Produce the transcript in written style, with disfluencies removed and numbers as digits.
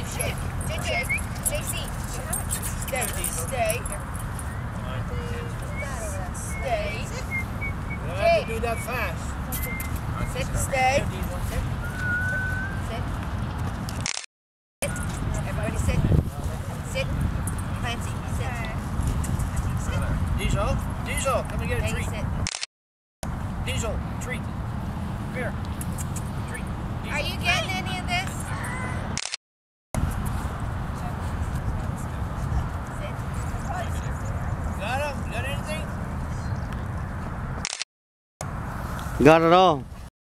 Shake. JC. Stay. Stay. Stay. You don't have to do that fast. Sit. Stay. Sit. Everybody sit. Sit. Clancy, sit. Diesel, come and get a Maggie, treat. sit. Diesel, treat. Here. Treat. Diesel. Are you getting any of this? Sit. Got him? Got anything? Got it all.